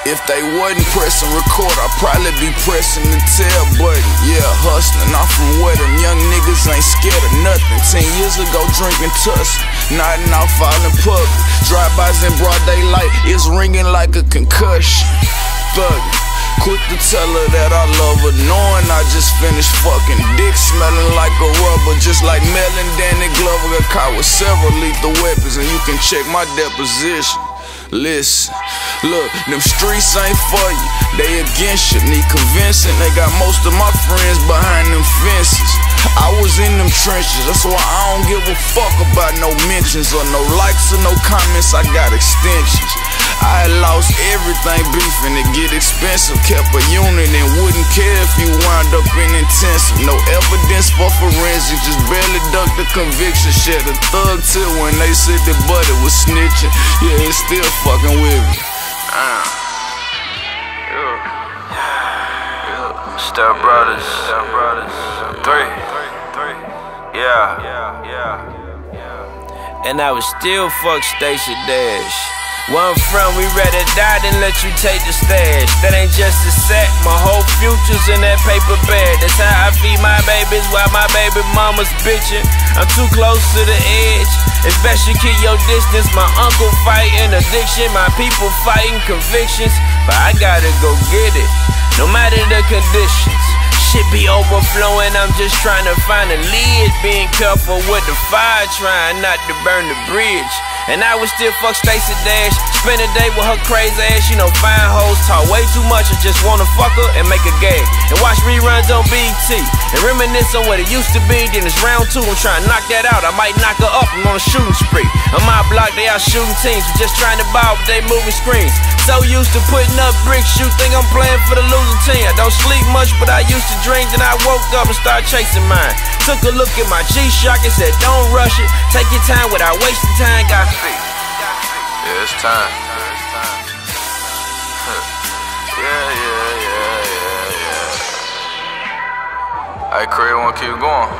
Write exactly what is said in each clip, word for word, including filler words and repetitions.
If they wasn't pressing record, I'd probably be pressing the tell button. Yeah, hustling, I'm from where them young niggas ain't scared of nothing. Ten years ago, drinking Tussin, nodding off all in public. Drive-bys in broad daylight, it's ringing like a concussion. Thuggin', quick to tell her that I love her, knowing I just finished fucking. Dick smelling like a rubber, just like Melon Danny Glover. Got caught with several lethal weapons, and you can check my deposition. Listen, look, them streets ain't for you, they against you, need convincing. They got most of my friends behind them fences. I was in them trenches, that's why I don't give a fuck about no mentions or no likes or no comments, I got extensions. I had lost everything beefing, it get expensive. Kept a unit and wouldn't care if you wound up in intensive. No evidence for forensics, just barely ducked the conviction. Shed a thug till when they said the buddy was snitching. Yeah, it's still fucking with me. uh, yeah. Yeah. Step Brothers, Step Brothers, three, three, yeah, yeah, yeah. And I was still fuck Stacey Dash. Where I'm from, we rather die than let you take the stash. That ain't just a set, my whole future's in that paper bag. That's how I feed my babies while my baby mama's bitching. I'm too close to the edge, it's best you keep your distance. My uncle fighting addiction, my people fighting convictions. But I gotta go get it, no matter the conditions. Shit be overflowing, I'm just trying to find a lid. Being careful with the fire, trying not to burn the bridge. And I would still fuck Stacey Dash, spend a day with her crazy ass. You know, fine hoes talk way too much and just wanna fuck her and make a gag. And watch reruns on B E T and reminisce on what it used to be. Then it's round two, I'm trying to knock that out. I might knock her up, I'm on a shooting spree. On my block, they out shooting teams, we just trying to ball, but they moving screens. So used to putting up bricks, you think I'm playing for the losing team. I don't sleep much, but I used to drink, then I woke up and started chasing mine. Took a look at my G-Shock and said, don't rush it, take your time without wasting time. Got feet. Yeah, it's time. Yeah, yeah, yeah, yeah, yeah. Hey, Craig, wanna keep going?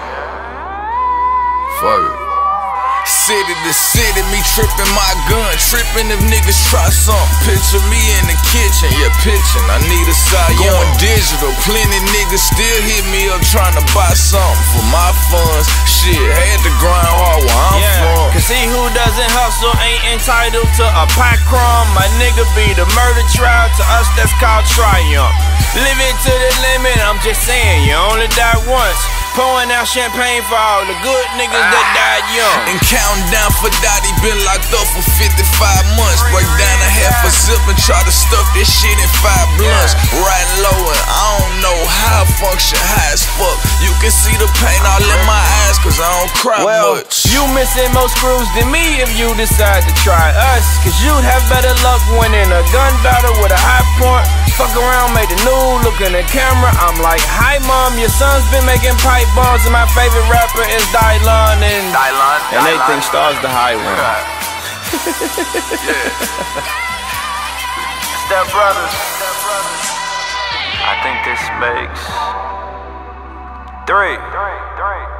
Fuck it. City to city, me tripping my gun, tripping if niggas try something. Picture me in the kitchen, yeah, pitching. I need a side going digital. Plenty niggas still hit me up trying to buy something for my funds. Shit, had to grind hard where I'm yeah, from. Cause he who doesn't hustle ain't entitled to a pie crumb. My nigga be the murder trial, to us that's called triumph. Live it to the limit, I'm just saying, you only die once. Pouring out champagne for all the good niggas ah. that died young. And counting down for Dottie, been locked up for fifty-five months. Break down a half a zip and try to stuff this shit in five blunts. Yeah. Riding low and I don't know how I function high as fuck. You can see the pain all in my eyes cause I don't cry well, much. You missing more screws than me if you decide to try us. Cause you'd have better luck winning a gun battle with a high point. Fuck around, made the nude, look in the camera. I'm like, hi mom, your son's been making pipe bombs, and my favorite rapper is Dylan. And, Dylan, and they Dylan. think Star's the high one. Yeah. Step Brothers. I think this makes three. three, three.